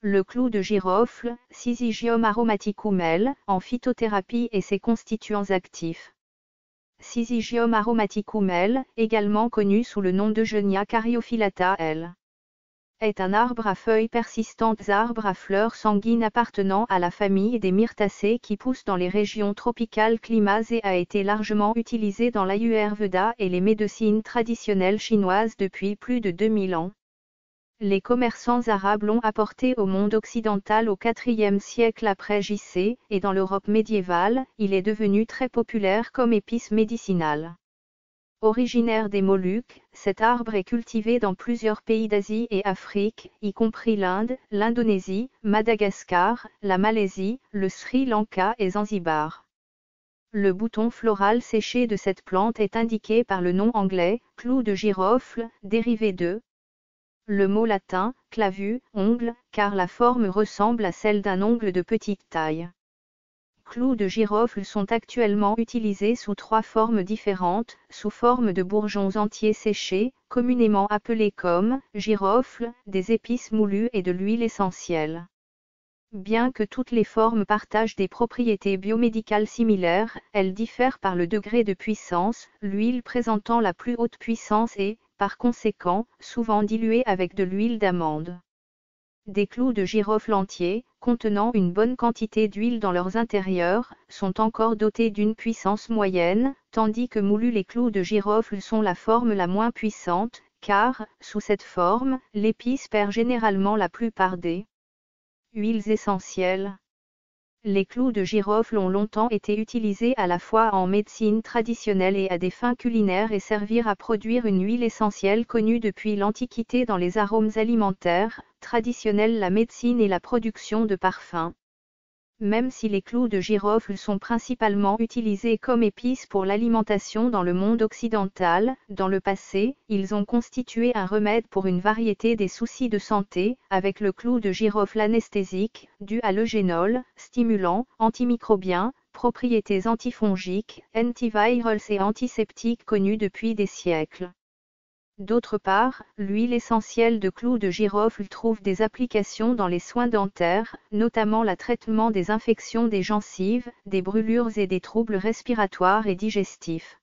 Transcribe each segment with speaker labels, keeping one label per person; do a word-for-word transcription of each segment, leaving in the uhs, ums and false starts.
Speaker 1: Le clou de girofle, Syzygium aromaticum L, en phytothérapie et ses constituants actifs. Syzygium aromaticum L, également connu sous le nom d'Eugenia caryophyllata L, est un arbre à feuilles persistantes, arbre à fleurs sanguines appartenant à la famille des myrtacées qui pousse dans les régions tropicales climats et a été largement utilisé dans l'Ayurveda et les médecines traditionnelles chinoises depuis plus de deux mille ans. Les commerçants arabes l'ont apporté au monde occidental au quatrième siècle après J C, et dans l'Europe médiévale, il est devenu très populaire comme épice médicinale. Originaire des Moluques, cet arbre est cultivé dans plusieurs pays d'Asie et Afrique, y compris l'Inde, l'Indonésie, Madagascar, la Malaisie, le Sri Lanka et Zanzibar. Le bouton floral séché de cette plante est indiqué par le nom anglais, clou de girofle, dérivé de le mot latin, clavu, ongle, car la forme ressemble à celle d'un ongle de petite taille. Clous de girofle sont actuellement utilisés sous trois formes différentes, sous forme de bourgeons entiers séchés, communément appelés comme girofle, des épices moulues et de l'huile essentielle. Bien que toutes les formes partagent des propriétés biomédicales similaires, elles diffèrent par le degré de puissance, l'huile présentant la plus haute puissance est, par conséquent, souvent diluée avec de l'huile d'amande. Des clous de girofle entiers, contenant une bonne quantité d'huile dans leurs intérieurs, sont encore dotés d'une puissance moyenne, tandis que moulus les clous de girofle sont la forme la moins puissante, car, sous cette forme, l'épice perd généralement la plupart des huiles essentielles. Les clous de girofle ont longtemps été utilisés à la fois en médecine traditionnelle et à des fins culinaires et servirent à produire une huile essentielle connue depuis l'Antiquité dans les arômes alimentaires, traditionnels, la médecine et la production de parfums. Même si les clous de girofle sont principalement utilisés comme épices pour l'alimentation dans le monde occidental, dans le passé, ils ont constitué un remède pour une variété des soucis de santé, avec le clou de girofle anesthésique, dû à l'eugénol, stimulant, antimicrobien, propriétés antifongiques, antivirales et antiseptiques connues depuis des siècles. D'autre part, l'huile essentielle de clous de girofle trouve des applications dans les soins dentaires, notamment le traitement des infections des gencives, des brûlures et des troubles respiratoires et digestifs.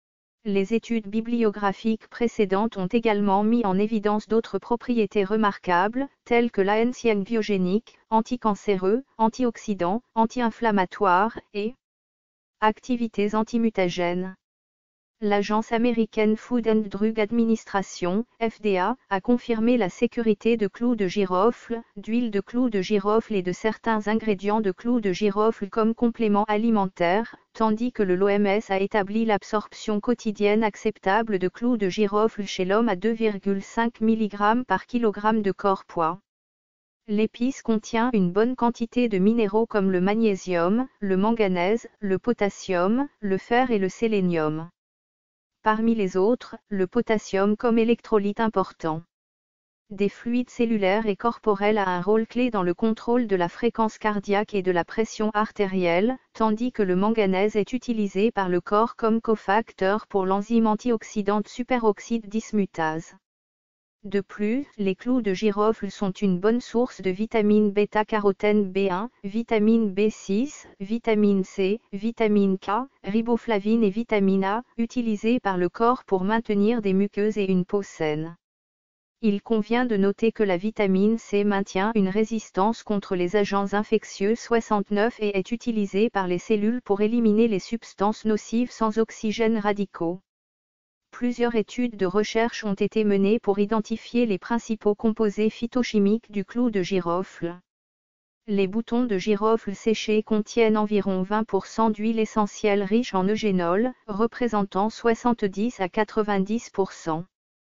Speaker 1: Les études bibliographiques précédentes ont également mis en évidence d'autres propriétés remarquables, telles que l'antibiogénique, biogénique, anticancéreux, antioxydant, anti-inflammatoire et activités antimutagènes. L'agence américaine Food and Drug Administration, F D A, a confirmé la sécurité de clous de girofle, d'huile de clous de girofle et de certains ingrédients de clous de girofle comme complément alimentaire, tandis que l'O M S a établi l'absorption quotidienne acceptable de clous de girofle chez l'homme à deux virgule cinq milligrammes par kilogramme de corps-poids. L'épice contient une bonne quantité de minéraux comme le magnésium, le manganèse, le potassium, le fer et le sélénium. Parmi les autres, le potassium comme électrolyte important des fluides cellulaires et corporels a un rôle clé dans le contrôle de la fréquence cardiaque et de la pression artérielle, tandis que le manganèse est utilisé par le corps comme cofacteur pour l'enzyme antioxydante superoxyde dismutase. De plus, les clous de girofle sont une bonne source de vitamine bêta-carotène B un, vitamine B six, vitamine C, vitamine K, riboflavine et vitamine A, utilisées par le corps pour maintenir des muqueuses et une peau saine. Il convient de noter que la vitamine C maintient une résistance contre les agents infectieux soixante-neuf et est utilisée par les cellules pour éliminer les substances nocives sans oxygène radicaux. Plusieurs études de recherche ont été menées pour identifier les principaux composés phytochimiques du clou de girofle. Les boutons de girofle séchés contiennent environ vingt pour cent d'huile essentielle riche en eugénol, représentant soixante-dix à quatre-vingt-dix pour cent.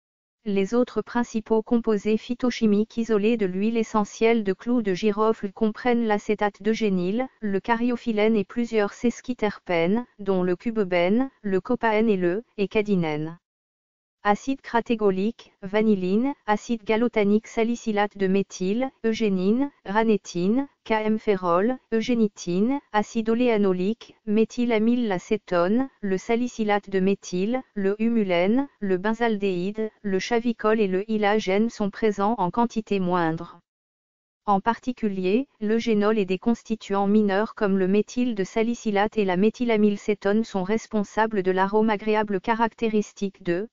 Speaker 1: Les autres principaux composés phytochimiques isolés de l'huile essentielle de clou de girofle comprennent l'acétate d'eugényle, le caryophyllène et plusieurs sesquiterpènes, dont le cubebène, le copaène et le écadinène. Acide cratégolique, vanilline, acide galotanique salicylate de méthyle, eugénine, ranétine, camphérol, eugénitine, acide oléanolique, méthylamylacétone, le salicylate de méthyle, le humulène, le benzaldéhyde, le chavicol et le hyalagène sont présents en quantité moindre. En particulier, l'eugénol et des constituants mineurs comme le méthyle de salicylate et la méthylamylcétone sont responsables de l'arôme agréable caractéristique de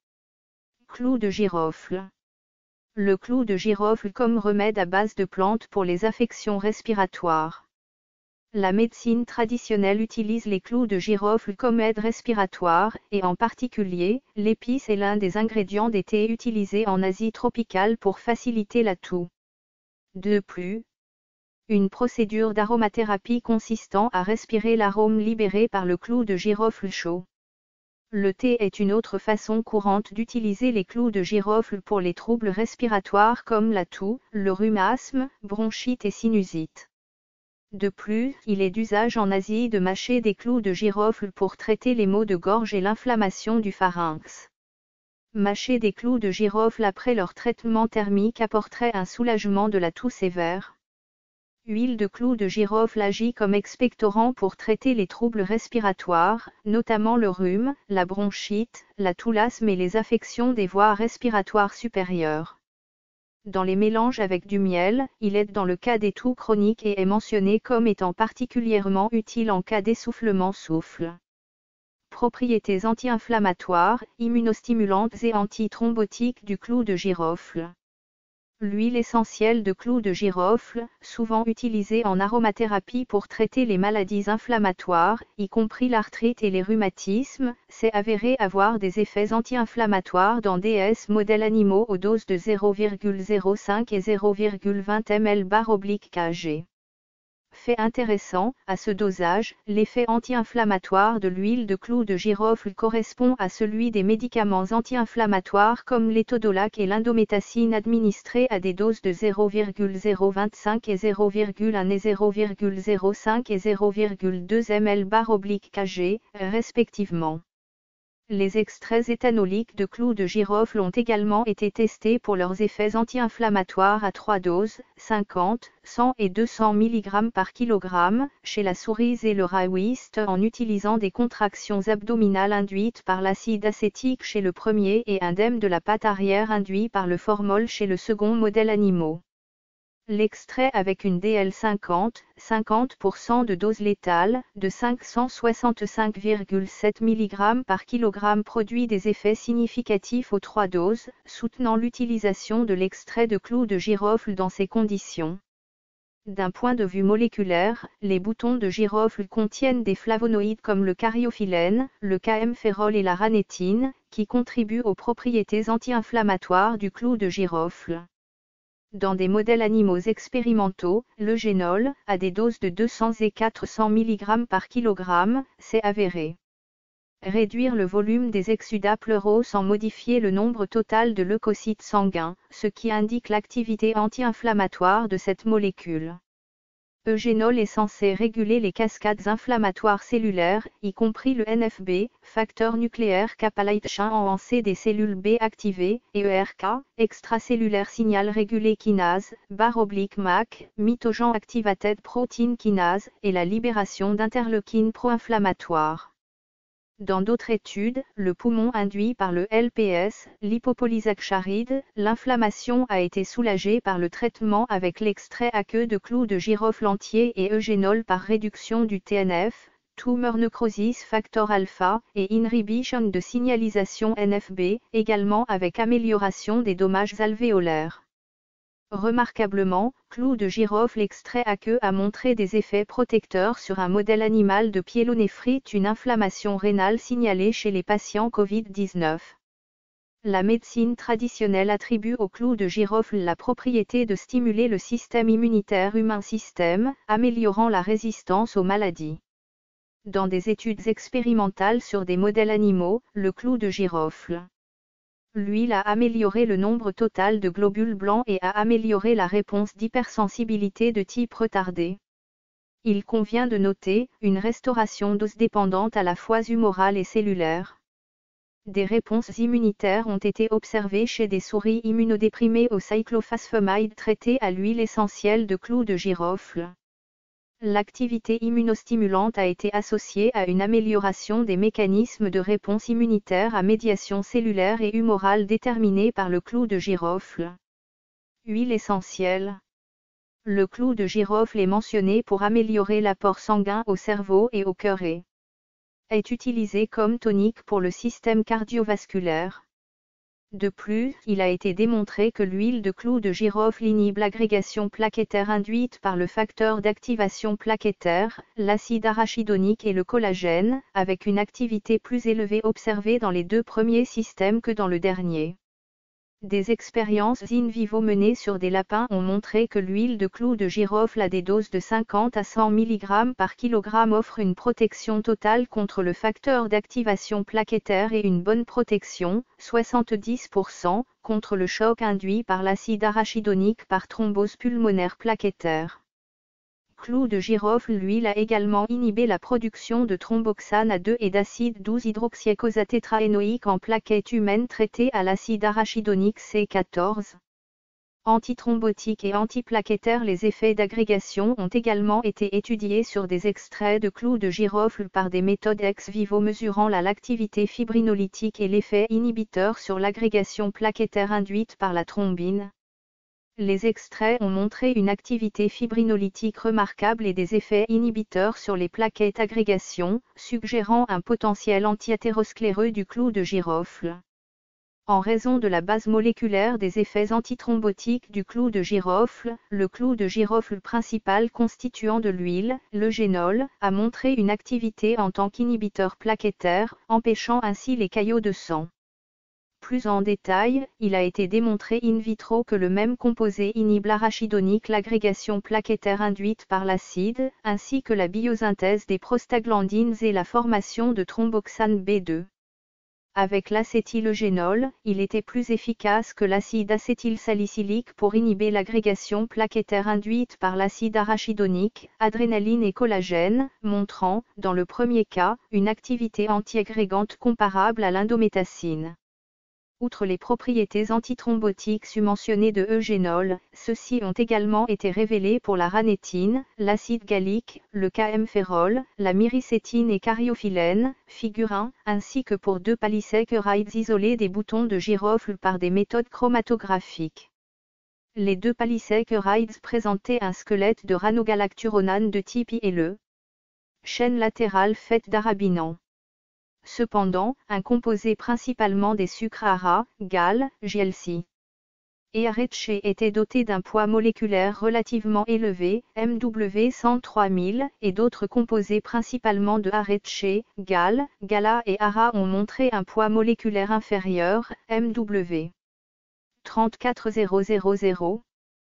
Speaker 1: clou de girofle. Le clou de girofle comme remède à base de plantes pour les affections respiratoires. La médecine traditionnelle utilise les clous de girofle comme aide respiratoire, et en particulier, l'épice est l'un des ingrédients des thés utilisés en Asie tropicale pour faciliter la toux. De plus, une procédure d'aromathérapie consistant à respirer l'arôme libéré par le clou de girofle chaud. Le thé est une autre façon courante d'utiliser les clous de girofle pour les troubles respiratoires comme la toux, le rhumasme, bronchite et sinusite. De plus, il est d'usage en Asie de mâcher des clous de girofle pour traiter les maux de gorge et l'inflammation du pharynx. Mâcher des clous de girofle après leur traitement thermique apporterait un soulagement de la toux sévère. Huile de clou de girofle agit comme expectorant pour traiter les troubles respiratoires, notamment le rhume, la bronchite, la toux, l'asthme et les affections des voies respiratoires supérieures. Dans les mélanges avec du miel, il aide dans le cas des toux chroniques et est mentionné comme étant particulièrement utile en cas d'essoufflement souffle. Propriétés anti-inflammatoires, immunostimulantes et antithrombotiques du clou de girofle. L'huile essentielle de clou de girofle, souvent utilisée en aromathérapie pour traiter les maladies inflammatoires, y compris l'arthrite et les rhumatismes, s'est avérée avoir des effets anti-inflammatoires dans D S modèles animaux aux doses de zéro virgule zéro cinq et zéro virgule vingt millilitres kg. Fait intéressant, à ce dosage, l'effet anti-inflammatoire de l'huile de clou de girofle correspond à celui des médicaments anti-inflammatoires comme l'étodolac et l'indométhacine administrés à des doses de zéro virgule zéro vingt-cinq et zéro virgule un et zéro virgule zéro cinq et zéro virgule deux millilitres kg, respectivement. Les extraits éthanoliques de clou de girofle ont également été testés pour leurs effets anti-inflammatoires à trois doses, cinquante, cent et deux cents milligrammes par kilogramme, chez la souris et le raouiste en utilisant des contractions abdominales induites par l'acide acétique chez le premier et un œdème de la patte arrière induit par le formol chez le second modèle animaux. L'extrait avec une D L cinquante, cinquante pour cent de dose létale, de cinq cent soixante-cinq virgule sept milligrammes par kilogramme produit des effets significatifs aux trois doses, soutenant l'utilisation de l'extrait de clou de girofle dans ces conditions. D'un point de vue moléculaire, les boutons de girofle contiennent des flavonoïdes comme le cariophyllène, le camphérol et la ranitine, qui contribuent aux propriétés anti-inflammatoires du clou de girofle. Dans des modèles animaux expérimentaux, l'eugénol, à des doses de deux cents et quatre cents milligrammes par kilogramme, s'est avéré réduire le volume des exsudats pleuraux sans modifier le nombre total de leucocytes sanguins, ce qui indique l'activité anti-inflammatoire de cette molécule. Eugénol est censé réguler les cascades inflammatoires cellulaires, y compris le N F B, facteur nucléaire kappa light chain en C des cellules B activées, et E R K, extracellulaire signal régulé kinase, barre oblique M A C, mitogen activated protein kinase, et la libération d'interleukines pro-inflammatoires. Dans d'autres études, le poumon induit par le L P S, lipopolysaccharide, l'inflammation a été soulagée par le traitement avec l'extrait aqueux de clou de girofle entier et eugénol par réduction du T N F, tumor necrosis factor alpha, et inhibition de signalisation N F B, également avec amélioration des dommages alvéolaires. Remarquablement, clou de girofle extrait aqueux a montré des effets protecteurs sur un modèle animal de pyélonéphrite, une inflammation rénale signalée chez les patients Covid dix-neuf. La médecine traditionnelle attribue au clou de girofle la propriété de stimuler le système immunitaire humain système, améliorant la résistance aux maladies. Dans des études expérimentales sur des modèles animaux, le clou de girofle L'huile a amélioré le nombre total de globules blancs et a amélioré la réponse d'hypersensibilité de type retardé. Il convient de noter une restauration dose-dépendante à la fois humorale et cellulaire. Des réponses immunitaires ont été observées chez des souris immunodéprimées au cyclophosphamide traité à l'huile essentielle de clou de girofle. L'activité immunostimulante a été associée à une amélioration des mécanismes de réponse immunitaire à médiation cellulaire et humorale déterminés par le clou de girofle. Huile essentielle. Le clou de girofle est mentionné pour améliorer l'apport sanguin au cerveau et au cœur et est utilisé comme tonique pour le système cardiovasculaire. De plus, il a été démontré que l'huile de clou de girofle inhibe l'agrégation plaquettaire induite par le facteur d'activation plaquettaire, l'acide arachidonique et le collagène, avec une activité plus élevée observée dans les deux premiers systèmes que dans le dernier. Des expériences in vivo menées sur des lapins ont montré que l'huile de clou de girofle à des doses de cinquante à cent milligrammes par kilogramme offre une protection totale contre le facteur d'activation plaquettaire et une bonne protection, soixante-dix pour cent, contre le choc induit par l'acide arachidonique par thrombose pulmonaire plaquettaire. Clou de girofle. L'huile a également inhibé la production de thromboxane A deux et d'acide douze hydroxyécosatétraénoïque en plaquettes humaines traitées à l'acide arachidonique C quatorze. Antithrombotique et antiplaquettaire. Les effets d'agrégation ont également été étudiés sur des extraits de clou de girofle par des méthodes ex vivo mesurant la l'activité fibrinolytique et l'effet inhibiteur sur l'agrégation plaquettaire induite par la thrombine. Les extraits ont montré une activité fibrinolytique remarquable et des effets inhibiteurs sur les plaquettes agrégation, suggérant un potentiel anti-athéroscléreux du clou de girofle. En raison de la base moléculaire des effets antithrombotiques du clou de girofle, le clou de girofle principal constituant de l'huile, le génol, a montré une activité en tant qu'inhibiteur plaquettaire, empêchant ainsi les caillots de sang. Plus en détail, il a été démontré in vitro que le même composé inhibe l'arachidonique, l'agrégation plaquettaire induite par l'acide, ainsi que la biosynthèse des prostaglandines et la formation de thromboxane B deux. Avec l'acétylgénol, il était plus efficace que l'acide acétylsalicylique pour inhiber l'agrégation plaquettaire induite par l'acide arachidonique, adrénaline et collagène, montrant, dans le premier cas, une activité antiagrégante comparable à l'indométhacine. Outre les propriétés antithrombotiques submentionnées de eugénol, ceux-ci ont également été révélés pour la ranétine, l'acide gallique, le camphérol, la myricétine et cariophyllène, figure un, ainsi que pour deux polysaccharides isolés des boutons de girofle par des méthodes chromatographiques. Les deux polysaccharides présentaient un squelette de ranogalacturonane de type I et le chaîne latérale faite d'arabinant. Cependant, un composé principalement des sucres ARA, GAL, G L C et ARETCH était doté d'un poids moléculaire relativement élevé, M W cent trois mille, et d'autres composés principalement de ARETCH, GAL, GALA et ARA ont montré un poids moléculaire inférieur, M W trente-quatre mille.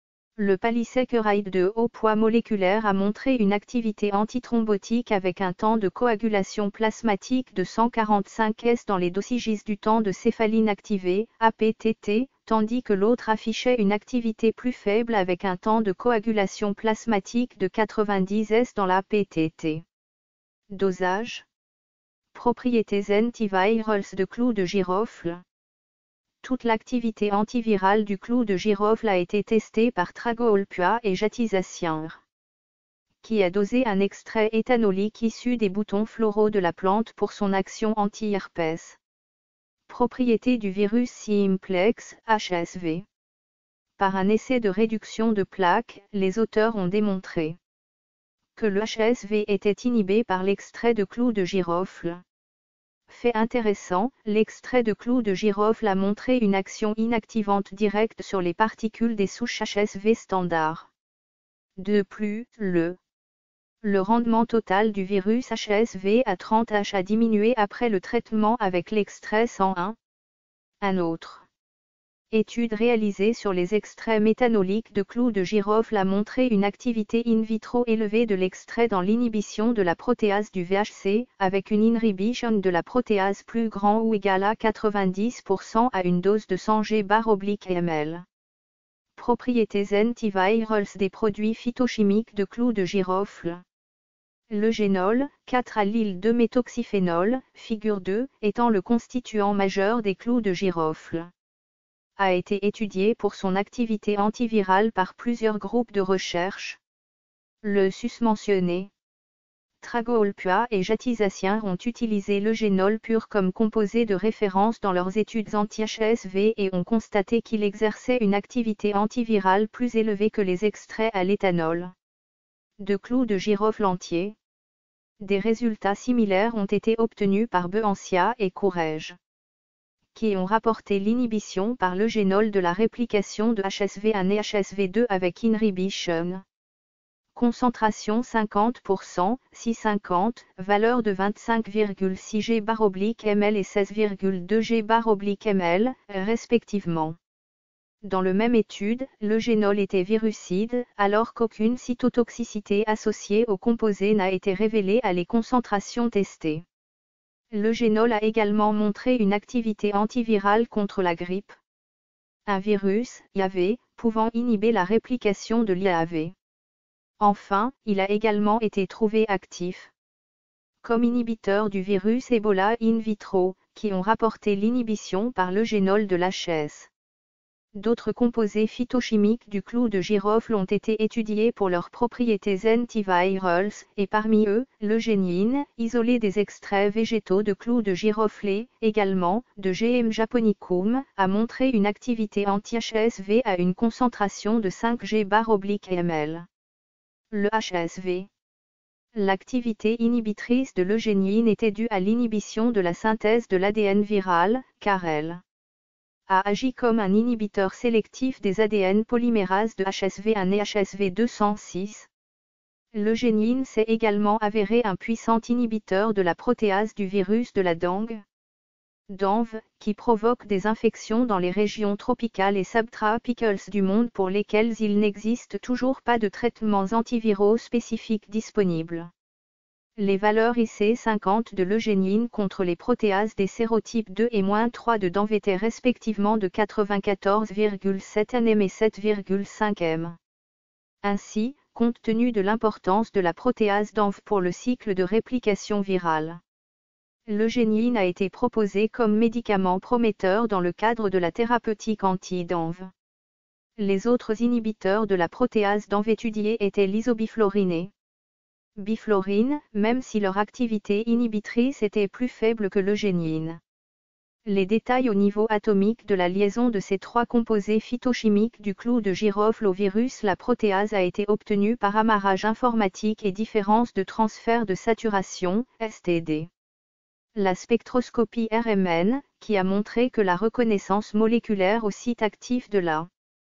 Speaker 1: Le polysaccharide de haut poids moléculaire a montré une activité antithrombotique avec un temps de coagulation plasmatique de cent quarante-cinq S dans les dosages du temps de céphaline activée, A P T T, tandis que l'autre affichait une activité plus faible avec un temps de coagulation plasmatique de quatre-vingt-dix S dans la P T T. Dosage. Propriétés antivirales de clou de girofle. Toute l'activité antivirale du clou de girofle a été testée par Tragoolpua et Jatisacian, qui a dosé un extrait éthanolique issu des boutons floraux de la plante pour son action anti-herpès. Propriété du virus simplex, H S V. Par un essai de réduction de plaques, les auteurs ont démontré que le H S V était inhibé par l'extrait de clou de girofle. Fait intéressant, l'extrait de clou de girofle a montré une action inactivante directe sur les particules des souches H S V standard. De plus, le, le rendement total du virus H S V à trente H a diminué après le traitement avec l'extrait cent un. Un autre étude réalisée sur les extraits méthanoliques de clou de girofle a montré une activité in vitro élevée de l'extrait dans l'inhibition de la protéase du V H C, avec une inhibition de la protéase plus grand ou égale à quatre-vingt-dix pour cent à une dose de cent g/ml. Propriétés antivirales des produits phytochimiques de clou de girofle. Le génol, quatre allyl deux méthoxyphénol, figure deux, étant le constituant majeur des clous de girofle, a été étudié pour son activité antivirale par plusieurs groupes de recherche. Le susmentionné Tragoolpua et Jatizasien ont utilisé l'eugénol pur comme composé de référence dans leurs études anti-H S V et ont constaté qu'il exerçait une activité antivirale plus élevée que les extraits à l'éthanol de clous de girofle entier. Des résultats similaires ont été obtenus par Beancia et Courrèges, qui ont rapporté l'inhibition par l'eugénol de la réplication de H S V un et H S V deux avec inhibition. Concentration cinquante pour cent, six cent cinquante, valeur de vingt-cinq virgule six G bar oblique ml et seize virgule deux G bar oblique ml, respectivement. Dans le même étude, l'eugénol était virucide, alors qu'aucune cytotoxicité associée au composé n'a été révélée à les concentrations testées. L'eugénol a également montré une activité antivirale contre la grippe. Un virus, I A V, pouvant inhiber la réplication de l'I A V. Enfin, il a également été trouvé actif comme inhibiteur du virus Ebola in vitro, qui ont rapporté l'inhibition par l'eugénol de l'H S. D'autres composés phytochimiques du clou de girofle ont été étudiés pour leurs propriétés antivirales, et parmi eux, l'eugénine, isolé des extraits végétaux de clou de girofle et, également, de G M japonicum, a montré une activité anti-H S V à une concentration de cinq G bar oblique ml. Le H S V. L'activité inhibitrice de l'eugénine était due à l'inhibition de la synthèse de l'A D N viral, car elle a agi comme un inhibiteur sélectif des A D N polymérases de H S V un et H S V deux cent six. L'eugénine s'est également avéré un puissant inhibiteur de la protéase du virus de la dengue, dengue, qui provoque des infections dans les régions tropicales et subtropicales du monde pour lesquelles il n'existe toujours pas de traitements antiviraux spécifiques disponibles. Les valeurs I C cinquante de l'eugénine contre les protéases des sérotypes deux et trois de dengue étaient respectivement de quatre-vingt-quatorze virgule sept nm et sept virgule cinq nm. Ainsi, compte tenu de l'importance de la protéase dengue pour le cycle de réplication virale, l'eugénine a été proposée comme médicament prometteur dans le cadre de la thérapeutique anti-dengue. Les autres inhibiteurs de la protéase dengue étudiés étaient l'isobiflorine et biflorine, même si leur activité inhibitrice était plus faible que l'eugénine. Les détails au niveau atomique de la liaison de ces trois composés phytochimiques du clou de girofle au virus la protéase a été obtenue par amarrage informatique et différence de transfert de saturation, S T D. La spectroscopie R M N, qui a montré que la reconnaissance moléculaire au site actif de la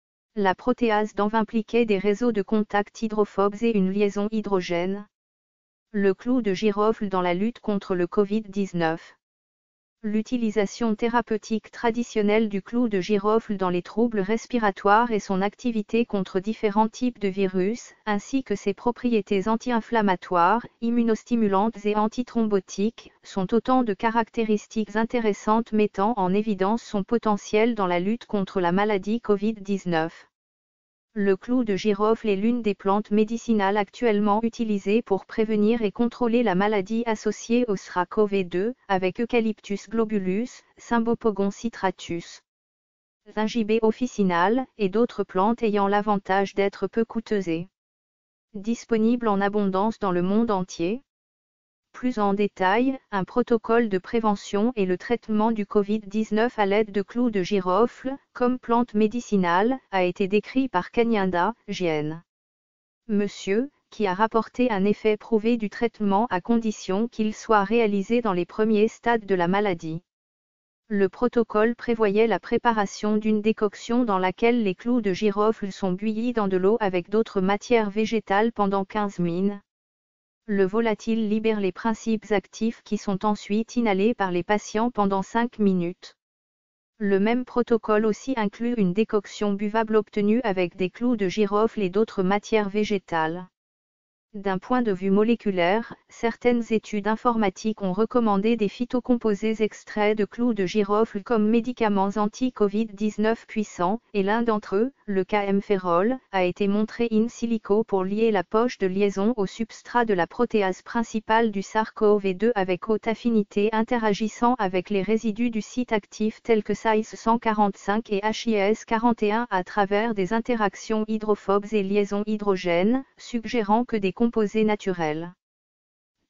Speaker 1: La protéase dengue impliquait des réseaux de contact hydrophobes et une liaison hydrogène. Le clou de girofle dans la lutte contre le Covid dix-neuf. L'utilisation thérapeutique traditionnelle du clou de girofle dans les troubles respiratoires et son activité contre différents types de virus, ainsi que ses propriétés anti-inflammatoires, immunostimulantes et antithrombotiques, sont autant de caractéristiques intéressantes mettant en évidence son potentiel dans la lutte contre la maladie Covid dix-neuf. Le clou de girofle est l'une des plantes médicinales actuellement utilisées pour prévenir et contrôler la maladie associée au S R A C O V deux, avec Eucalyptus globulus, Cymbopogon citratus, Gingiber officinal, et d'autres plantes ayant l'avantage d'être peu coûteuses et disponibles en abondance dans le monde entier. Plus en détail, un protocole de prévention et le traitement du Covid dix-neuf à l'aide de clous de girofle, comme plante médicinale, a été décrit par Kanyinda, Jien. Monsieur, qui a rapporté un effet prouvé du traitement à condition qu'il soit réalisé dans les premiers stades de la maladie. Le protocole prévoyait la préparation d'une décoction dans laquelle les clous de girofle sont bouillis dans de l'eau avec d'autres matières végétales pendant quinze minutes. Le volatile libère les principes actifs qui sont ensuite inhalés par les patients pendant cinq minutes. Le même protocole aussi inclut une décoction buvable obtenue avec des clous de girofle et d'autres matières végétales. D'un point de vue moléculaire, certaines études informatiques ont recommandé des phytocomposés extraits de clous de girofle comme médicaments anti-Covid dix-neuf puissants, et l'un d'entre eux, le camphérol, a été montré in silico pour lier la poche de liaison au substrat de la protéase principale du S A R C O V deux avec haute affinité interagissant avec les résidus du site actif tels que S A I S cent quarante-cinq et H I S quarante et un à travers des interactions hydrophobes et liaisons hydrogènes, suggérant que des composés naturels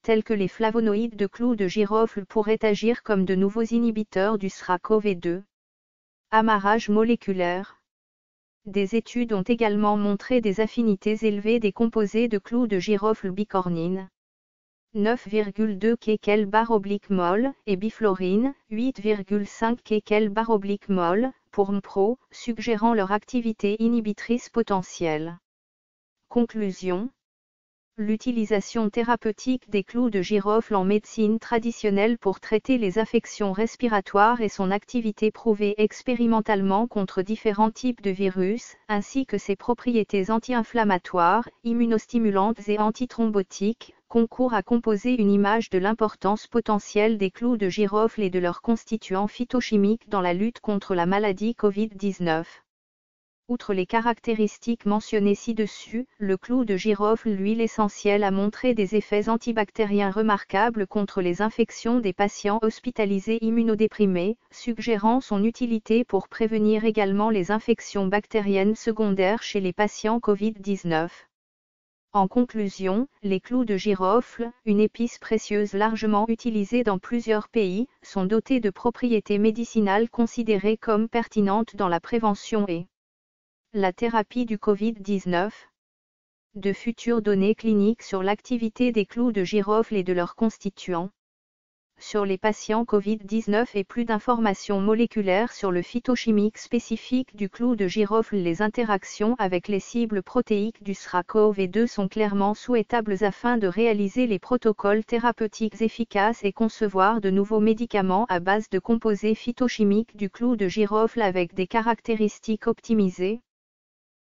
Speaker 1: tels que les flavonoïdes de clous de girofle pourraient agir comme de nouveaux inhibiteurs du S R A C O V deux. Amarrage moléculaire. Des études ont également montré des affinités élevées des composés de clous de girofle bicornine, neuf virgule deux kcal/mol, et biflorine, huit virgule cinq kcal/mol, pour M P R O, suggérant leur activité inhibitrice potentielle. Conclusion. L'utilisation thérapeutique des clous de girofle en médecine traditionnelle pour traiter les affections respiratoires et son activité prouvée expérimentalement contre différents types de virus, ainsi que ses propriétés anti-inflammatoires, immunostimulantes et antithrombotiques, concourent à composer une image de l'importance potentielle des clous de girofle et de leurs constituants phytochimiques dans la lutte contre la maladie Covid dix-neuf. Outre les caractéristiques mentionnées ci-dessus, le clou de girofle, l'huile essentielle, a montré des effets antibactériens remarquables contre les infections des patients hospitalisés immunodéprimés, suggérant son utilité pour prévenir également les infections bactériennes secondaires chez les patients Covid dix-neuf. En conclusion, les clous de girofle, une épice précieuse largement utilisée dans plusieurs pays, sont dotés de propriétés médicinales considérées comme pertinentes dans la prévention et la thérapie du Covid dix-neuf. De futures données cliniques sur l'activité des clous de girofle et de leurs constituants sur les patients Covid dix-neuf et plus d'informations moléculaires sur le phytochimique spécifique du clou de girofle. Les interactions avec les cibles protéiques du S R A C O V deux sont clairement souhaitables afin de réaliser les protocoles thérapeutiques efficaces et concevoir de nouveaux médicaments à base de composés phytochimiques du clou de girofle avec des caractéristiques optimisées.